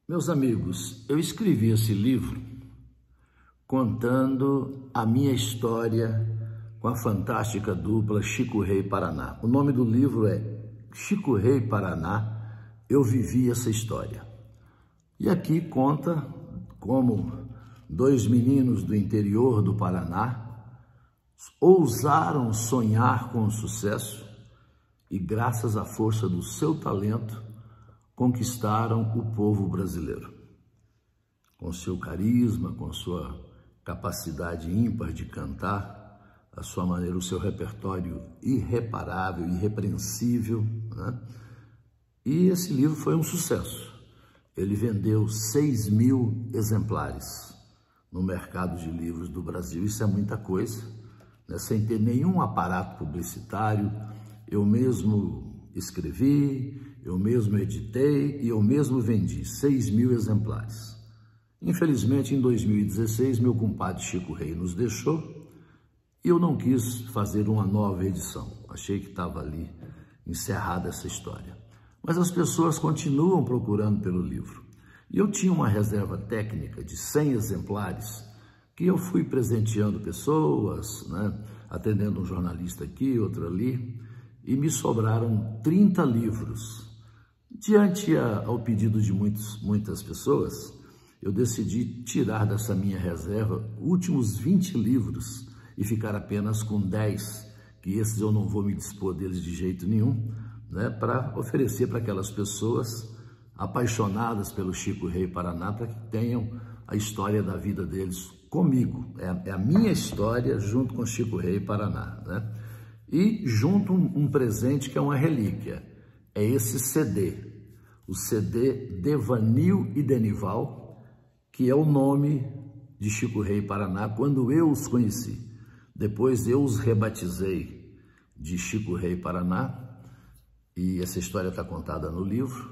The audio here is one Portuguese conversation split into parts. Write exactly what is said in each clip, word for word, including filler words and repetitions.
Meus amigos, eu escrevi esse livro contando a minha história com a fantástica dupla Chico Rei Paraná. O nome do livro é Chico Rei Paraná, Eu Vivi Essa História. E aqui conta como dois meninos do interior do Paraná ousaram sonhar com o sucesso e, graças à força do seu talento, conquistaram o povo brasileiro. Com seu carisma, com sua capacidade ímpar de cantar, a sua maneira, o seu repertório irreparável, irrepreensível, né? E esse livro foi um sucesso. Ele vendeu seis mil exemplares no mercado de livros do Brasil. Isso é muita coisa, né? Sem ter nenhum aparato publicitário. Eu mesmo escrevi, eu mesmo editei e eu mesmo vendi seis mil exemplares. Infelizmente, em dois mil e dezesseis, meu compadre Chico Rei nos deixou e eu não quis fazer uma nova edição. Achei que estava ali encerrada essa história. Mas as pessoas continuam procurando pelo livro. E eu tinha uma reserva técnica de cem exemplares que eu fui presenteando pessoas, né? Atendendo um jornalista aqui, outro ali, e me sobraram trinta livros. Diante a, ao pedido de muitos, muitas pessoas, eu decidi tirar dessa minha reserva últimos vinte livros e ficar apenas com dez, que esses eu não vou me dispor deles de jeito nenhum, né, para oferecer para aquelas pessoas apaixonadas pelo Chico Rei Paraná, para que tenham a história da vida deles comigo. É a, é a minha história junto com Chico Rei Paraná, né? E junto um, um presente que é uma relíquia, é esse C D, o C D Devanil e Denival, que é o nome de Chico Rei Paraná quando eu os conheci. Depois eu os rebatizei de Chico Rei Paraná, e essa história está contada no livro,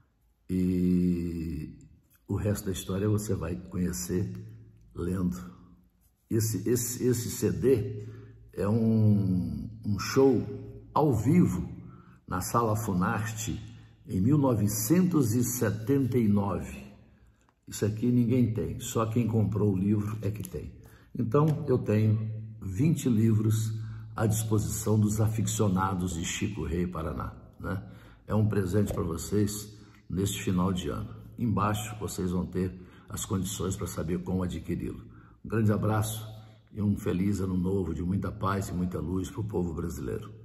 e o resto da história você vai conhecer lendo. Esse, esse, esse C D é um, um show ao vivo na Sala Funarte em mil novecentos e setenta e nove. Isso aqui ninguém tem, só quem comprou o livro é que tem. Então eu tenho vinte livros à disposição dos aficionados de Chico Rei Paraná, né? É um presente para vocês neste final de ano. Embaixo vocês vão ter as condições para saber como adquiri-lo. Um grande abraço e um feliz ano novo de muita paz e muita luz para o povo brasileiro.